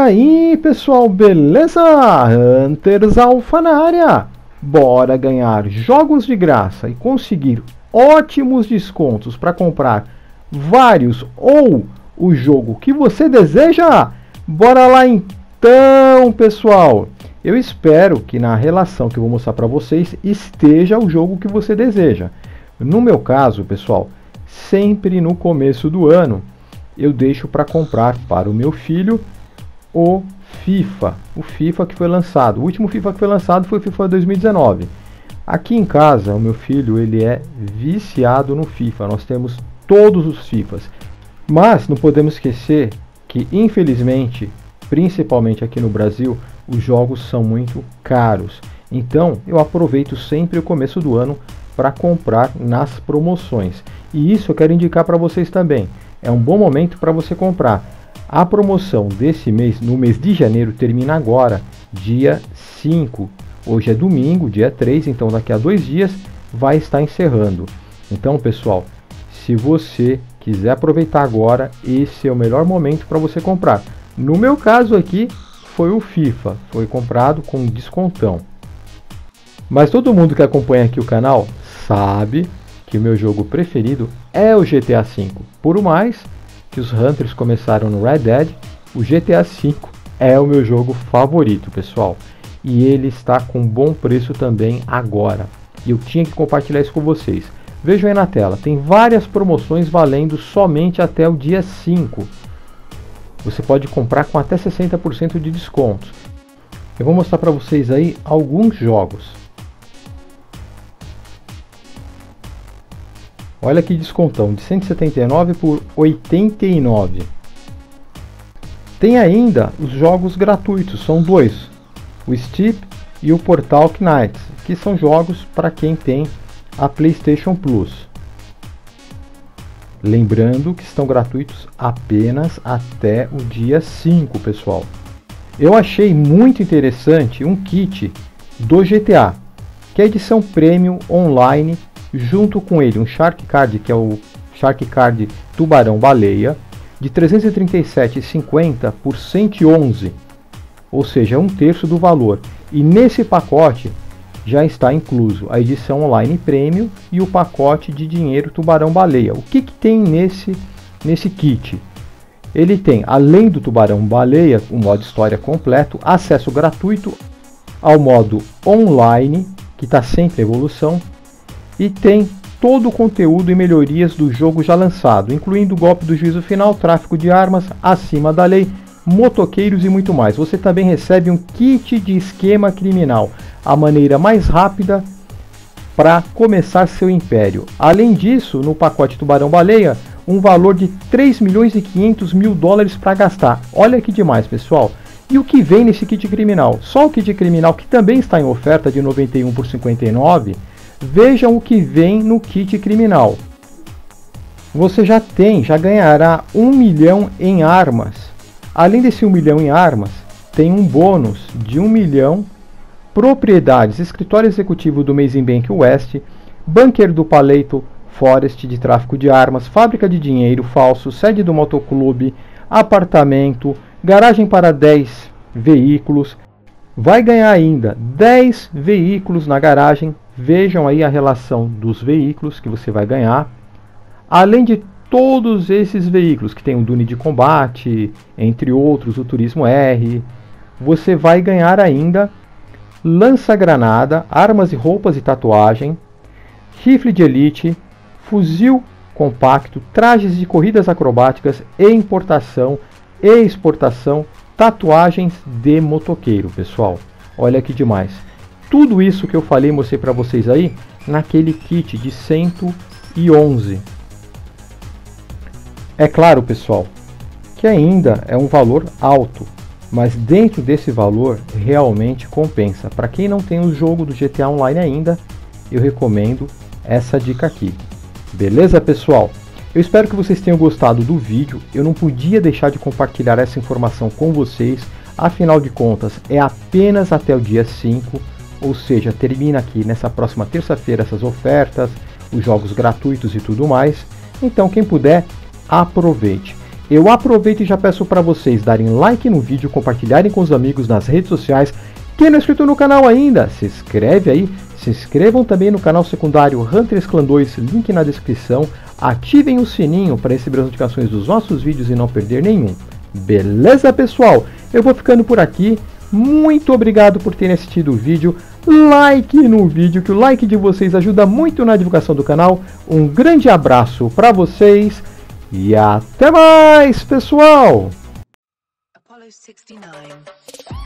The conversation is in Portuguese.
aí, pessoal, beleza? Hunters Alpha na área. Bora ganhar jogos de graça e conseguir ótimos descontos para comprar vários ou o jogo que você deseja? Bora lá então, pessoal. Eu espero que na relação que eu vou mostrar para vocês esteja o jogo que você deseja. No meu caso, pessoal, sempre no começo do ano eu deixo para comprar para o meu filho o FIFA que foi lançado. O último FIFA que foi lançado foi o FIFA 2019. Aqui em casa, o meu filho ele é viciado no FIFA. Nós temos todos os FIFAs. Mas não podemos esquecer que, infelizmente, principalmente aqui no Brasil, os jogos são muito caros. Então, eu aproveito sempre o começo do ano para comprar nas promoções. E isso eu quero indicar para vocês também. É um bom momento para você comprar. A promoção desse mês, no mês de janeiro, termina agora, dia 5. Hoje é domingo, dia 3, então daqui a 2 dias vai estar encerrando. Então, pessoal, se você quiser aproveitar agora, esse é o melhor momento para você comprar. No meu caso aqui, foi o FIFA, foi comprado com descontão. Mas todo mundo que acompanha aqui o canal sabe que o meu jogo preferido é o GTA V. Por mais que os Hunters começaram no Red Dead, o GTA V é o meu jogo favorito, pessoal. E ele está com bom preço também agora. E eu tinha que compartilhar isso com vocês. Vejam aí na tela, tem várias promoções valendo somente até o dia 5. Você pode comprar com até 60% de desconto. Eu vou mostrar para vocês aí alguns jogos. Olha que descontão, de 179 por 89. Tem ainda os jogos gratuitos, são dois. O Steep e o Portal Knights, que são jogos para quem tem a PlayStation Plus. Lembrando que estão gratuitos apenas até o dia 5, pessoal. Eu achei muito interessante um kit do GTA, que é a edição Premium Online. Junto com ele um Shark Card, que é o Shark Card Tubarão Baleia, de 337,50 por 111, ou seja, 1/3 do valor. E nesse pacote já está incluso a edição online Premium e o pacote de dinheiro Tubarão Baleia. O que tem nesse kit? Ele tem, além do Tubarão Baleia, o modo história completo, acesso gratuito ao modo online, que está sempre em evolução, e tem todo o conteúdo e melhorias do jogo já lançado, incluindo o golpe do juízo final, tráfico de armas, acima da lei, motoqueiros e muito mais. Você também recebe um kit de esquema criminal, a maneira mais rápida para começar seu império. Além disso, no pacote Tubarão Baleia, um valor de 3.500.000 dólares para gastar. Olha que demais, pessoal. E o que vem nesse kit criminal? Só o kit criminal, que também está em oferta de 91 por 59. Vejam o que vem no kit criminal. Você já ganhará 1 milhão em armas. Além desse 1 milhão em armas, tem um bônus de 1 milhão, propriedades, escritório executivo do Amazing Bank West, bunker do Paleto Forest de tráfico de armas, fábrica de dinheiro falso, sede do motoclube, apartamento, garagem para 10 veículos. Vai ganhar ainda 10 veículos na garagem. Vejam aí a relação dos veículos que você vai ganhar. Além de todos esses veículos, que tem o Dune de combate, entre outros, o Turismo R, você vai ganhar ainda lança-granada, armas e roupas e tatuagem, rifle de elite, fuzil compacto, trajes de corridas acrobáticas e importação e exportação, tatuagens de motoqueiro, pessoal. Olha que demais. Tudo isso que eu falei, mostrei para vocês aí, naquele kit de 111. É claro, pessoal, que ainda é um valor alto, mas dentro desse valor realmente compensa. Para quem não tem o jogo do GTA Online ainda, eu recomendo essa dica aqui. Beleza, pessoal? Eu espero que vocês tenham gostado do vídeo. Eu não podia deixar de compartilhar essa informação com vocês. Afinal de contas, é apenas até o dia 5. Ou seja, termina aqui nessa próxima terça-feira essas ofertas, os jogos gratuitos e tudo mais. Então, quem puder, aproveite. eu aproveito e já peço para vocês darem like no vídeo, compartilharem com os amigos nas redes sociais. Quem não é inscrito no canal ainda, se inscreve aí. Se inscrevam também no canal secundário Hunters Clan 2, link na descrição. Ativem o sininho para receber as notificações dos nossos vídeos e não perder nenhum. Beleza, pessoal? Eu vou ficando por aqui. Muito obrigado por terem assistido o vídeo. Like no vídeo, que o like de vocês ajuda muito na divulgação do canal. Um grande abraço para vocês e até mais, pessoal! Apollo 69.